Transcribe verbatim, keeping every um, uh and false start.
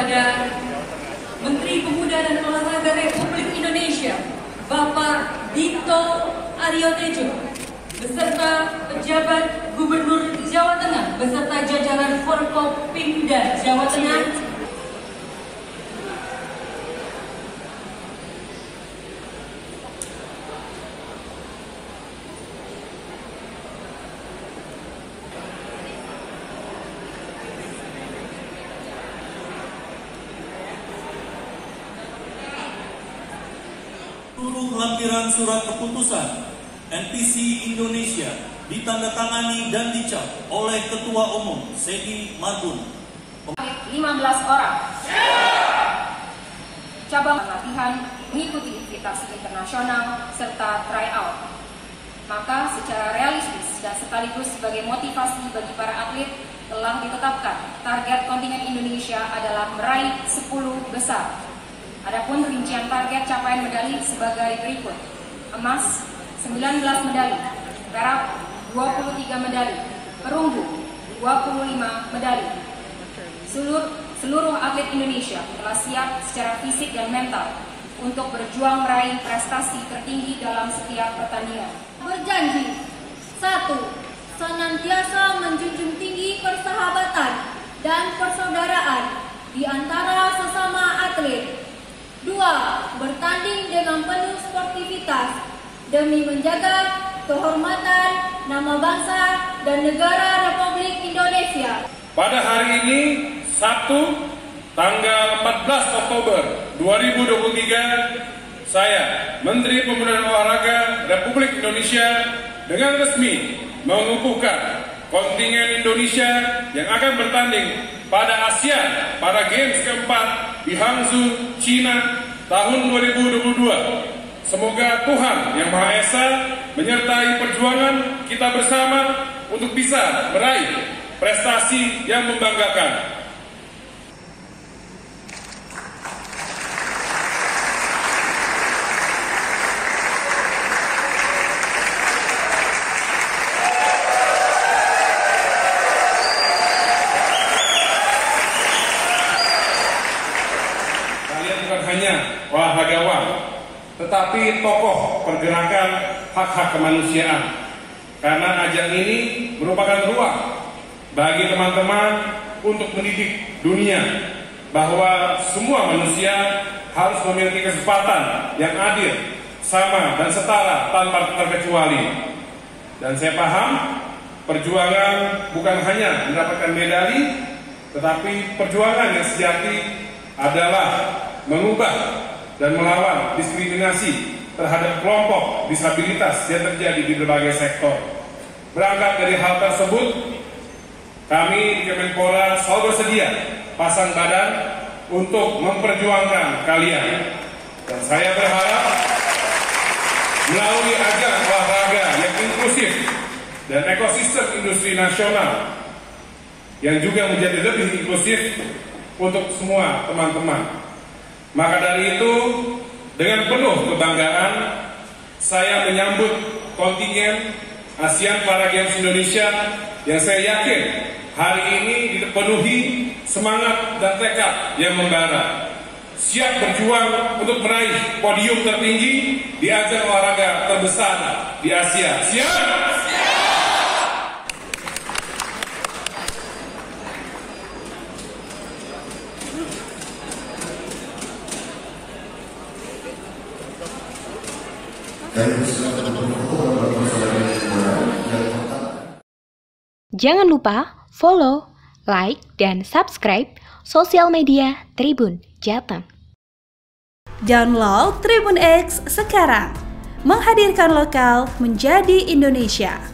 kepada Menteri Pemuda dan Olahraga Republik Indonesia, Bapak Dito Aryo Tejo, beserta pejabat Gubernur Jawa Tengah beserta jajaran Forkopimda Jawa Tengah. Seluruh lampiran surat keputusan N P C Indonesia ditandatangani dan dicap oleh Ketua Umum Sedi Marbun. lima belas orang cabang latihan mengikuti invitasi internasional serta tryout. Maka secara realistis dan sekaligus sebagai motivasi bagi para atlet telah ditetapkan target kontingen Indonesia adalah meraih sepuluh besar. Adapun rincian target capaian medali sebagai berikut: emas sembilan belas medali, perak dua puluh tiga medali, perunggu dua puluh lima medali. Seluruh, seluruh atlet Indonesia telah siap secara fisik dan mental untuk berjuang meraih prestasi tertinggi dalam setiap pertandingan. Berjanji, satu, senantiasa menjunjung tinggi persahabatan dan persaudaraan di antara sesama atlet. Dua, bertanding dengan penuh sportivitas demi menjaga kehormatan nama bangsa dan negara Republik Indonesia. Pada hari ini, Sabtu, tanggal empat belas Oktober dua ribu dua puluh tiga, saya, Menteri Pemuda dan Olahraga Republik Indonesia, dengan resmi mengukuhkan kontingen Indonesia yang akan bertanding pada ASEAN pada Games keempat di Hangzhou, China tahun dua ribu dua puluh dua. Semoga Tuhan Yang Maha Esa menyertai perjuangan kita bersama untuk bisa meraih prestasi yang membanggakan. Hanya olahragawan, tetapi tokoh pergerakan hak-hak kemanusiaan. Karena ajang ini merupakan ruang bagi teman-teman untuk mendidik dunia bahwa semua manusia harus memiliki kesempatan yang adil, sama dan setara tanpa terkecuali. Dan saya paham perjuangan bukan hanya mendapatkan medali, tetapi perjuangan yang sejati adalah mengubah dan melawan diskriminasi terhadap kelompok disabilitas yang terjadi di berbagai sektor. Berangkat dari hal tersebut, kami di Kemenpora selalu bersedia pasang badan untuk memperjuangkan kalian. Dan saya berharap melalui ajang olahraga yang inklusif dan ekosistem industri nasional yang juga menjadi lebih inklusif untuk semua teman-teman. Maka dari itu, dengan penuh kebanggaan, saya menyambut kontingen ASEAN Para Games Indonesia yang saya yakin hari ini dipenuhi semangat dan tekad yang membara. Siap berjuang untuk meraih podium tertinggi di ajang olahraga terbesar di Asia. Siap? Jangan lupa follow, like, dan subscribe sosial media Tribun Jateng. Download Tribun X sekarang, menghadirkan lokal menjadi Indonesia.